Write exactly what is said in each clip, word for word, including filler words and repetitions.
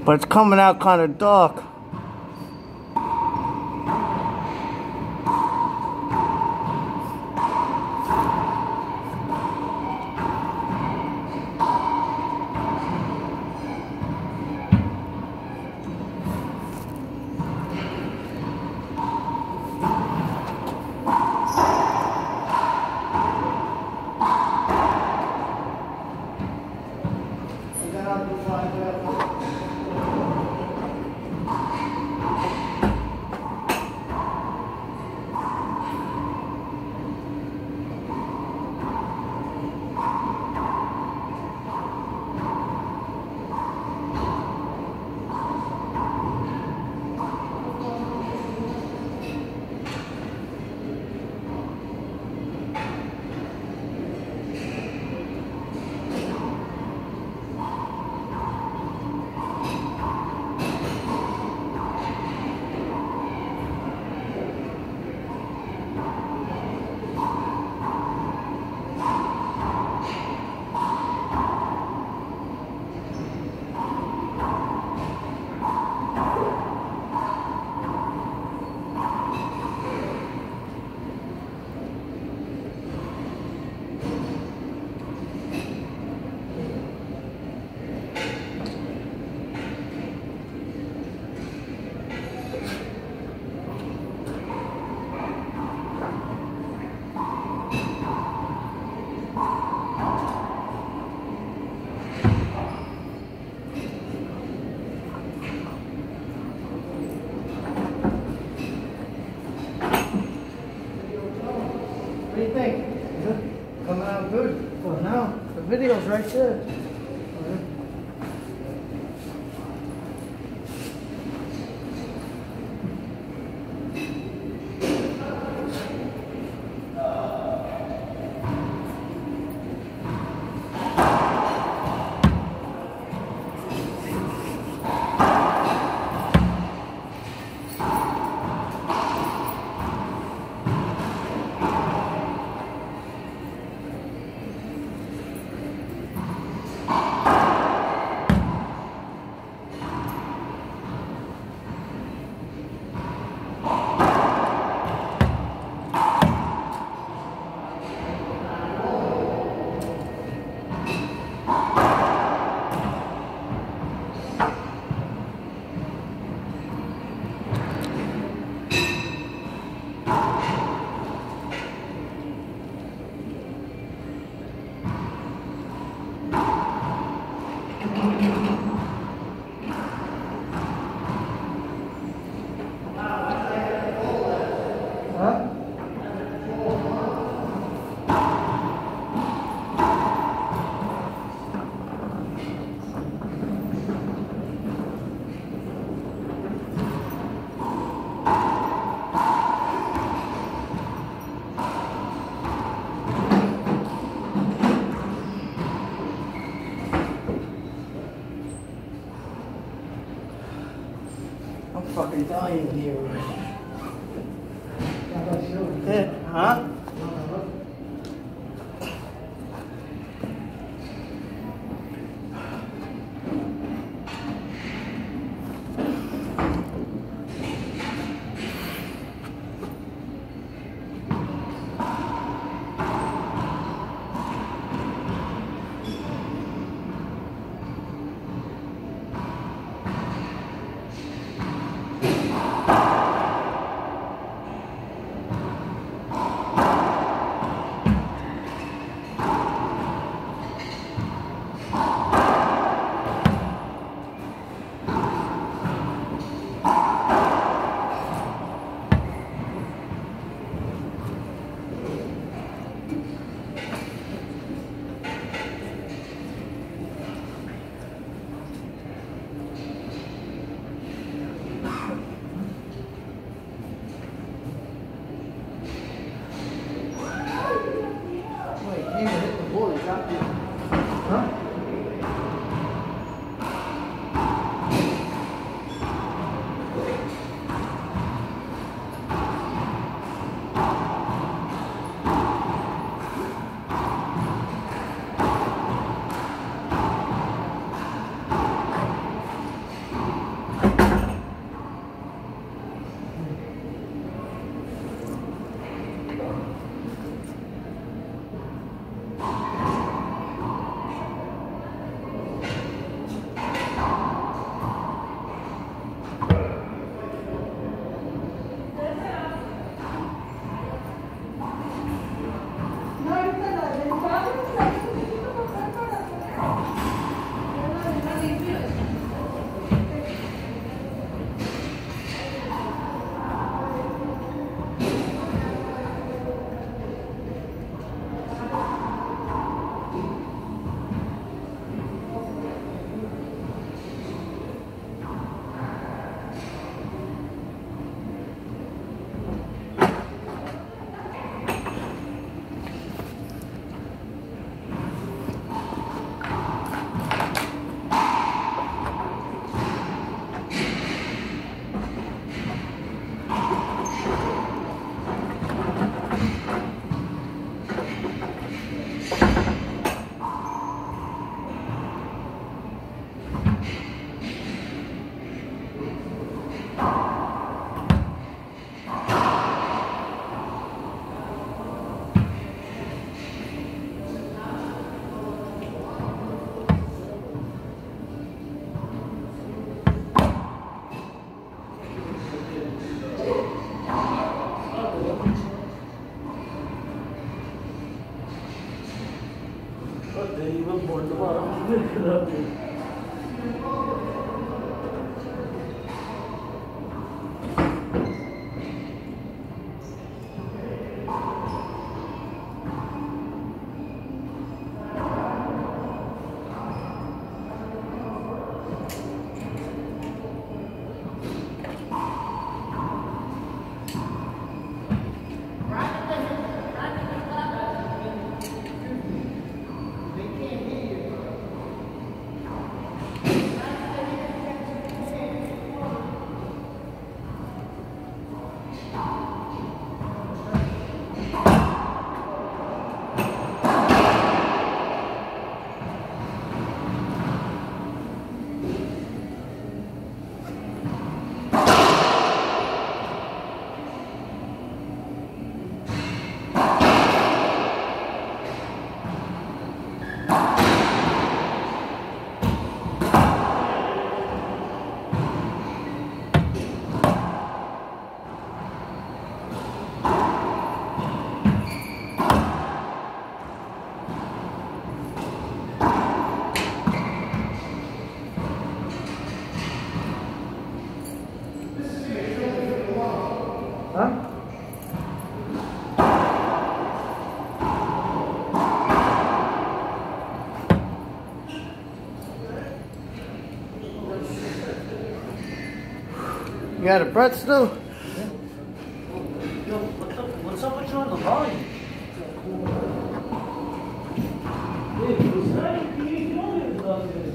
But it's coming out kind of dark. What do you think? Is it coming out good? Well, now the video's right there. I'm fucking dying here already. Yeah, huh? deriva board var. Huh? You got a pretzel? Yo, what's up, what's up with you on the volume? Hey, what's that? You ain't doing it about this.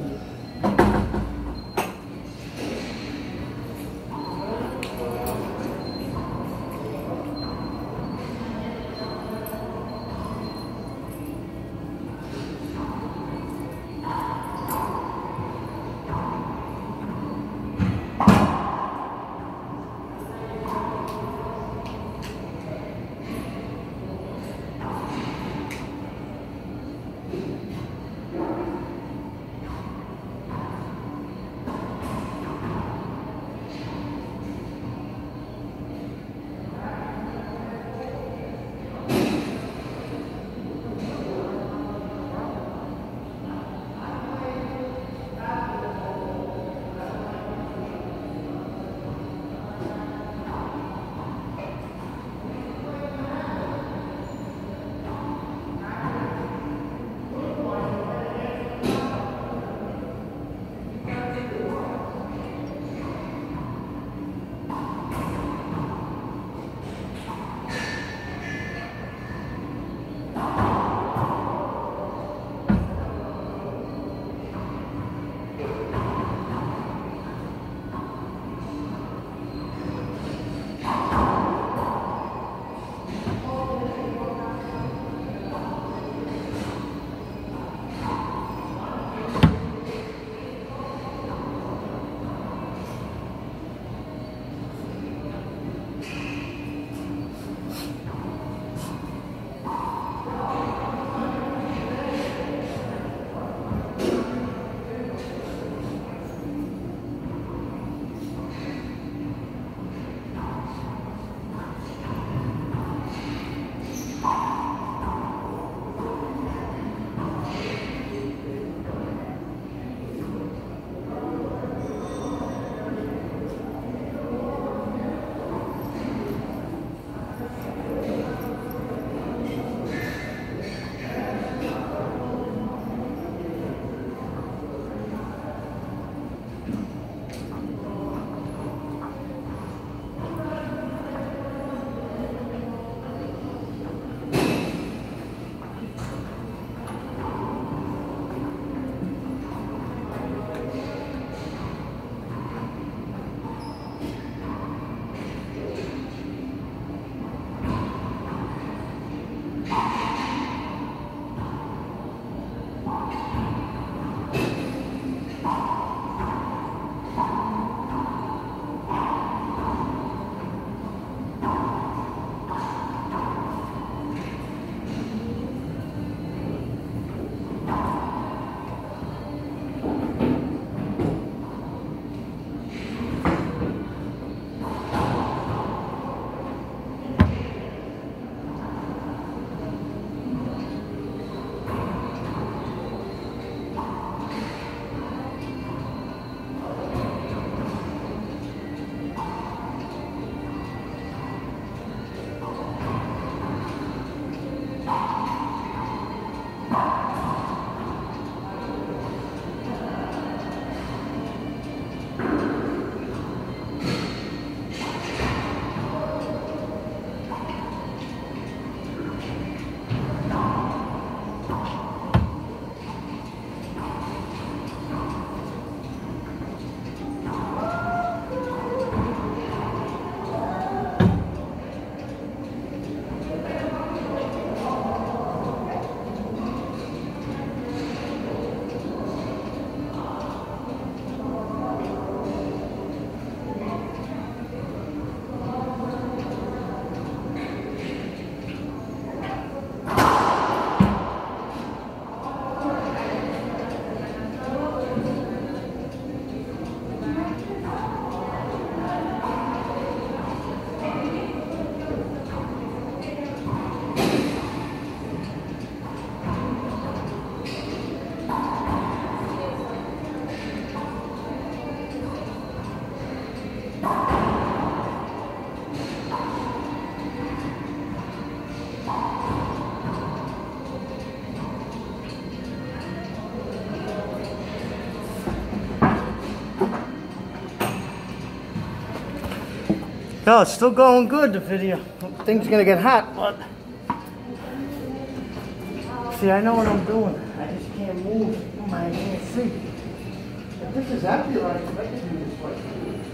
No, it's still going good, the video. Things gonna get hot, but see, I know what I'm doing. I just can't move. I can't see. If this is empty, I expect to do this way.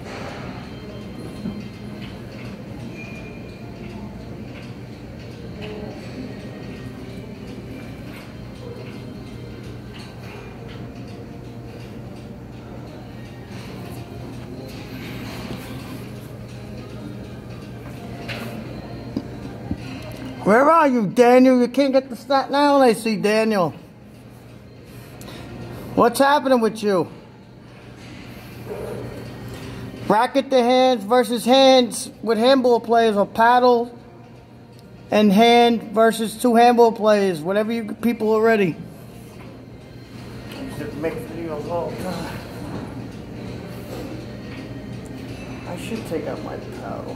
Where are you, Daniel? You can't get to Staten Island, I see, Daniel. What's happening with you? Racket the hands versus hands with handball players, or paddle and hand versus two handball players. Whatever you people are ready. I used to make videos all the time. I should take out my paddle.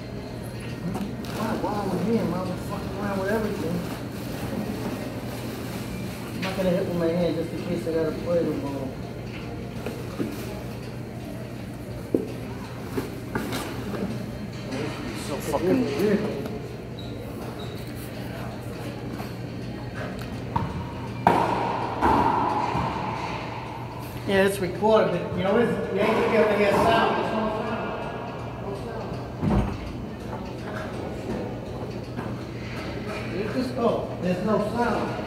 While I'm here, I'm fucking around with everything. I'm not gonna hit with my hand just in case I gotta play the ball. So fucking weird. Yeah, it's recorded, but you know, you ain't gonna be able to hear sound. There's no sound. No sound. Oh, there's no sound.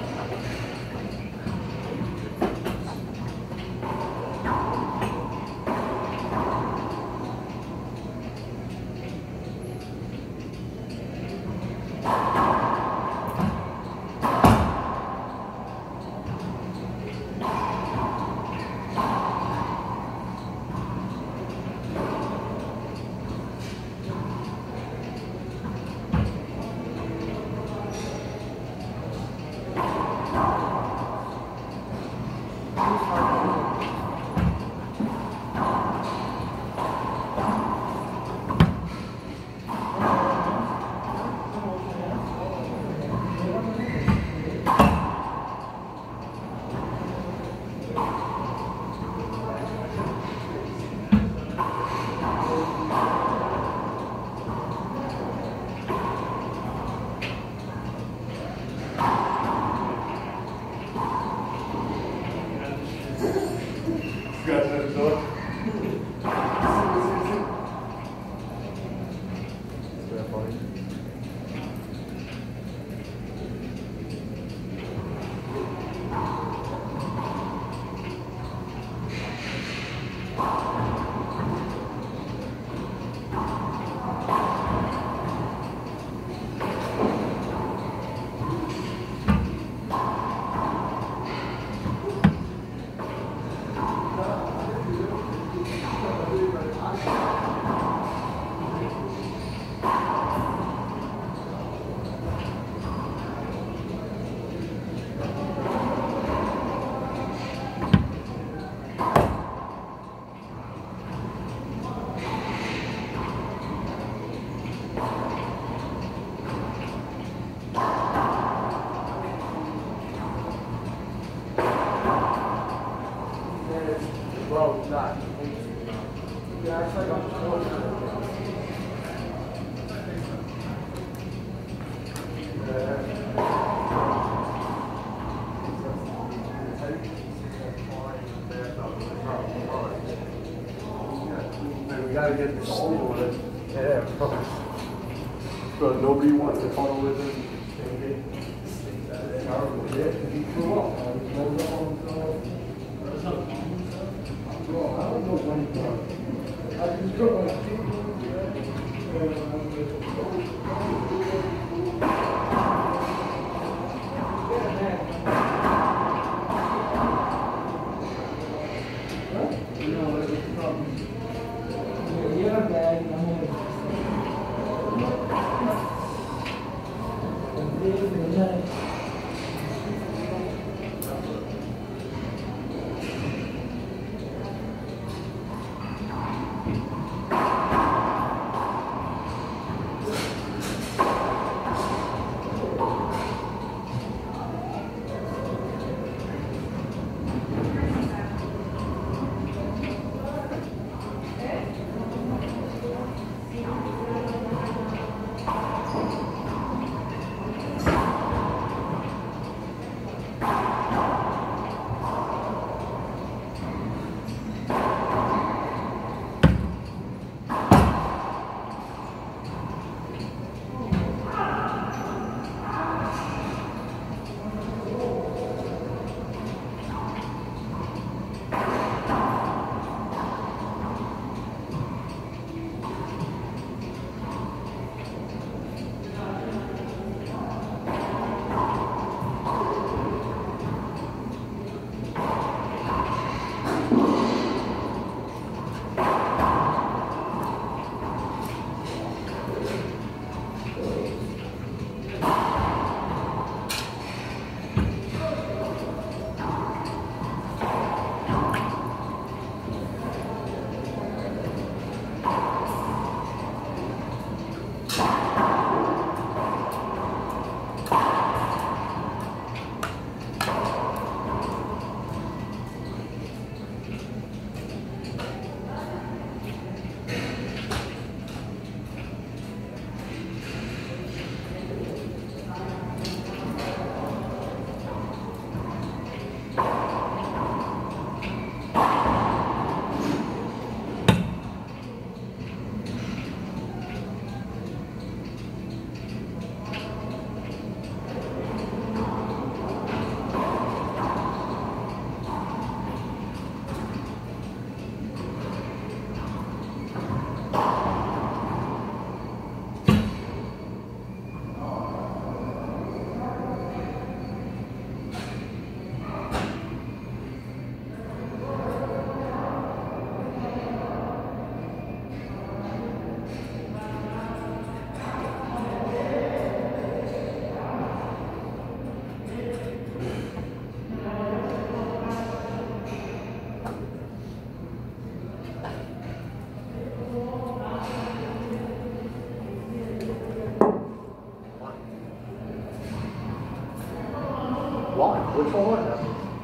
Well, not. Yeah, it's like I'm we gotta get this steel with it. Yeah, but nobody wants to follow with it. I don't know when he does. I just go on Why? What's all that?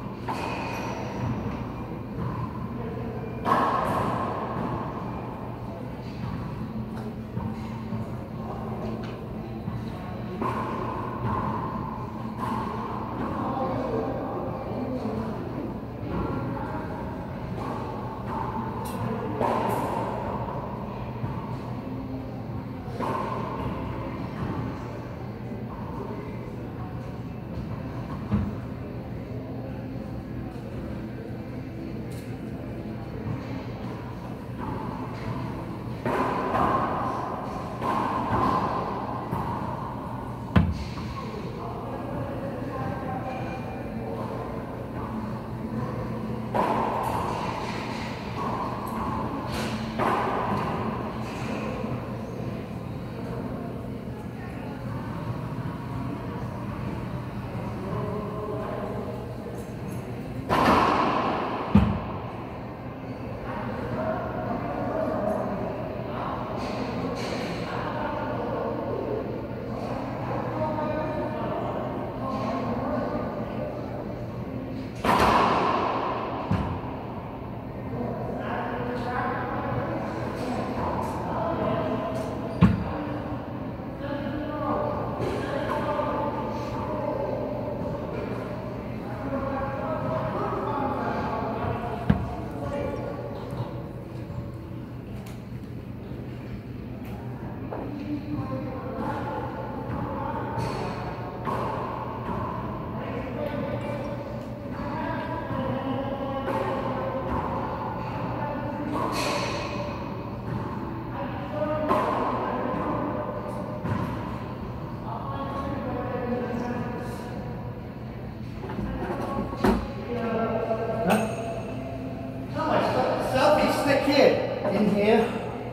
In here.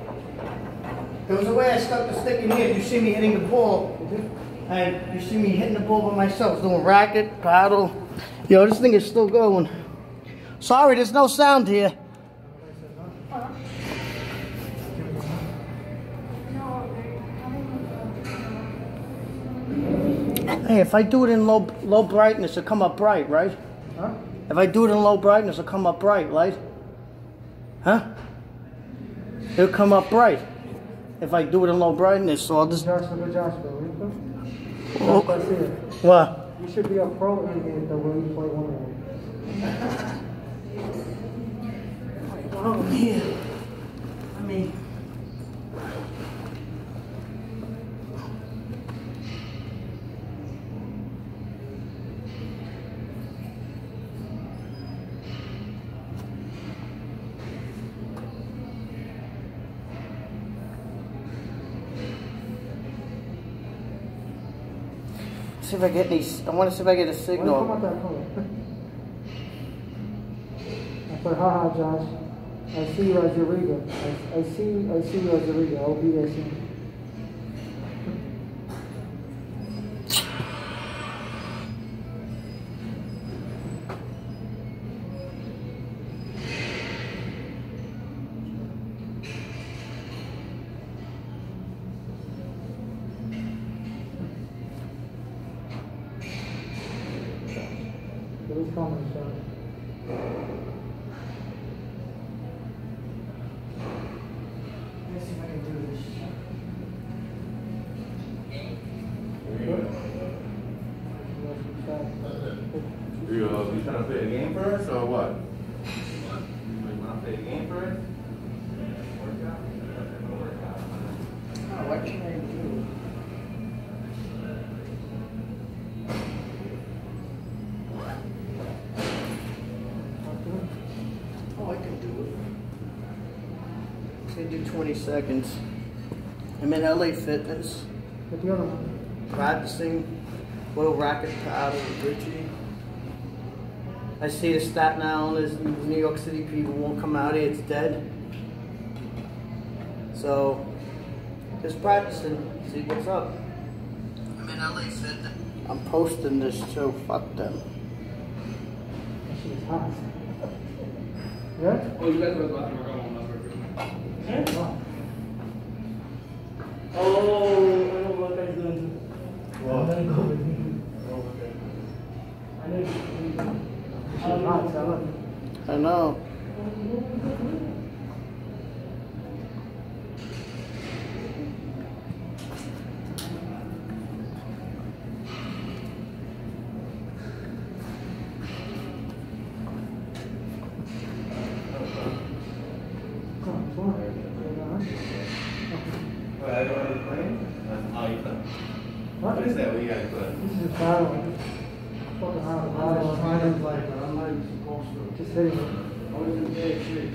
There was a way I stuck the stick in here. You see me hitting the ball. And you see me hitting the ball by myself. Doing racket, paddle. Yo, this thing is still going. Sorry, there's no sound here. Hey, if I do it in low low brightness, it'll come up bright, right? Huh? If I do it in low brightness, it'll come up bright, right? Huh? It'll come up bright if I do it in low brightness, so I'll just... Josh, look at Josh, bro. Oh. What? You should be a pro in it the way you play one of them. Oh, man. I mean... See if I get any. I want to see if I get a signal. Why do you come out that color? I said, haha, Josh. I see you as your reader. I, I see. I see you as your reader. I'll be there soon. Who's coming, Sean? Let's see if I can do this. You, uh, you trying to play a game first or what? What? You want to play a game first? Oh, what can I do? Oh, I can do it. Can do twenty seconds. I'm in L A Fitness. What's the other one? Practicing little racket paddle with Richie. I see the Staten Islanders, New York City people won't come out here, it's dead. So, just practicing, see what's up. I'm in L A Fitness. I'm posting this too, fuck them. That shit is hot. Yeah? Oh, you guys were about to work on one Huh? Oh, I know what I'm doing. I'm gonna go with you. I know She's not selling. I know. Well, I don't want to play. Oh, you play. What? What is that? What you guys play? This is a battle. Fucking hard battle. trying to play, but I'm not even supposed to. Just hitting it. I was in bad shape.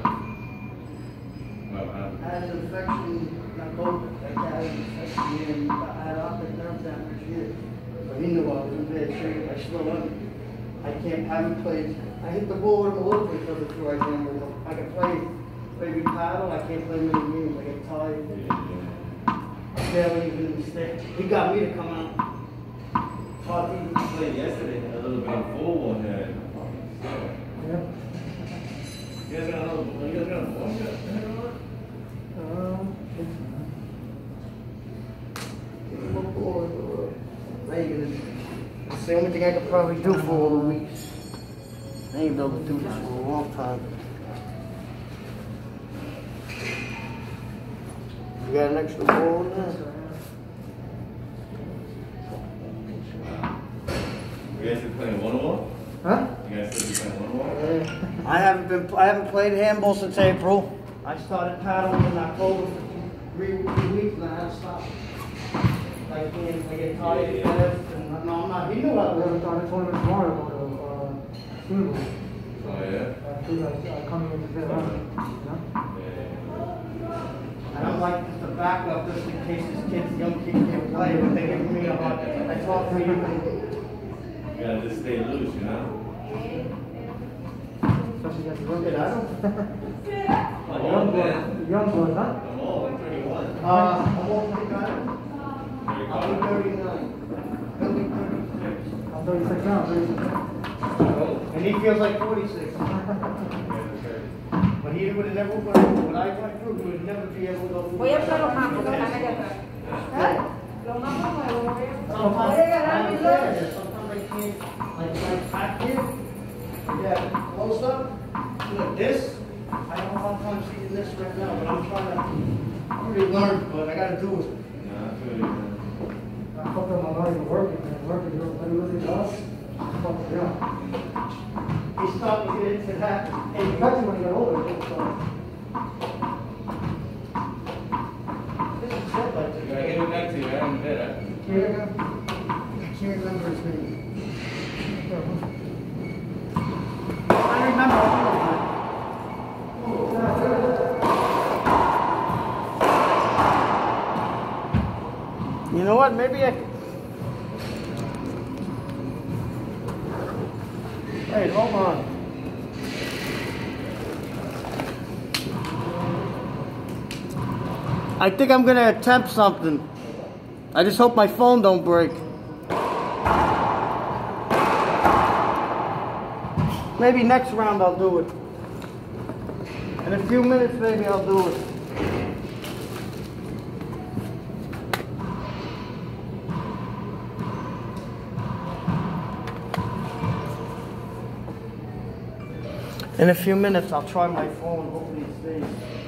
Well, um, I had an infection, not COVID, like I had an infection, and I had optic nerve damage here. But he knew I was in bad shape. I still am. I can't, haven't played. I hit the ball with him a little bit because of who I am. I can play, maybe paddle. I can't play many games. I get tired. I barely even stay. He got me to come out. Talk to you. I played yesterday a little bit of full one there. Yeah. You guys got another, you guys got a phone yet? Um, Give him a ball. I ain't gonna. It's the only thing I could probably do for all the weeks. I ain't been able to do this for a long time. You got an extra ball in there? You guys still playing one on one? huh? You guys still be playing one on one? I haven't been. I haven't played handball since April. I started paddling in October for three, three weeks, and I had to stop. I can't. I get tired Yeah, fast, and no, I'm not. He knew I We have was. a tournament tomorrow to go to, uh, Sweden. Oh, yeah? Uh, two guys are coming in to visit us, you know? Yeah. And I'm like just a backup, just in case this kid's young kid can't play, but they give me a hard. I talk to you. You gotta just stay loose, you know? Especially against the Look rookies. at I don't. I'm Young old, boys, man. young boys, huh? I'm old, I'm thirty-one. Uh, I'm all thirty-nine. Very I'll be common. thirty-nine. He'll be thirty-six. I'm thirty-six now, thirty-six. And he feels like forty-six. But he would have never went through what I went through. He would never be able to go through. Voy a hacer los mapos, que están allá atrás. ¿Eh? Los mapos nuevos, voy a... Sometimes Voy a agarrar I'm mis there. dos. Sometimes I can't, like, like back here. Yeah, close up. Look, this. I don't know how I'm seeing this right now, but I'm trying to relearn, but I gotta do it. Nah, I feel you, man. I fucked up my money working, man, working, you know, let me look at us. Fuck it up. He's starting to get into that. Hey, Especially when you get older, it's, uh, this is it, like, I gotta get it back to you, right? I'm in bed, right? here you go. I can't remember his name. I remember all of it. You know what? Maybe I. Hey, hold on. I think I'm gonna attempt something. I just hope my phone don't break. Maybe next round I'll do it. In a few minutes, maybe I'll do it. In a few minutes, I'll try my phone. Hopefully it stays.